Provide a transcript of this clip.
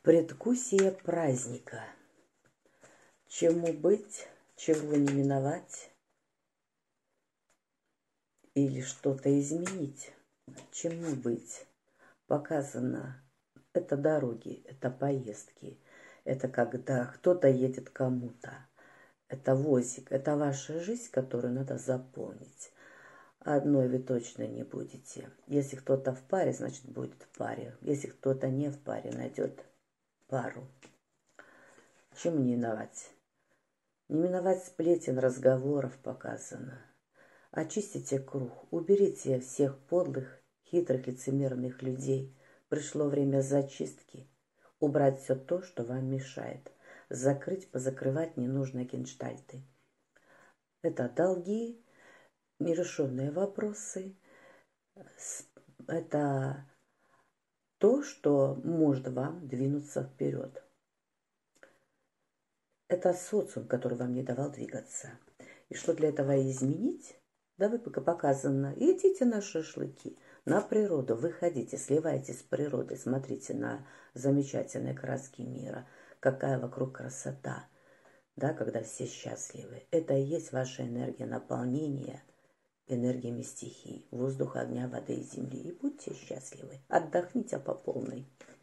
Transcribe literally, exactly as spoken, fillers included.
Предвкусие праздника. Чему быть, чего не миновать, или что-то изменить. Чему быть? Показано. Это дороги, это поездки. Это когда кто-то едет кому-то. Это возик, это ваша жизнь, которую надо заполнить. Одной вы точно не будете. Если кто-то в паре, значит будет в паре. Если кто-то не в паре, найдет пару. Чем не миновать? Не миновать сплетен, разговоров показано. Очистите круг, уберите всех подлых, хитрых, лицемерных людей. Пришло время зачистки. Убрать все то, что вам мешает. Закрыть, позакрывать ненужные генштальты. Это долги, нерешенные вопросы. Это то, что может вам двинуться вперед. Это социум, который вам не давал двигаться. И что для этого изменить? Да вы пока показано. Идите на шашлыки, на природу, выходите, сливайтесь с природой, смотрите на замечательные краски мира, какая вокруг красота, да, когда все счастливы. Это и есть ваша энергия наполнения энергиями стихий, воздуха, огня, воды и земли. И будьте счастливы, отдохните по полной.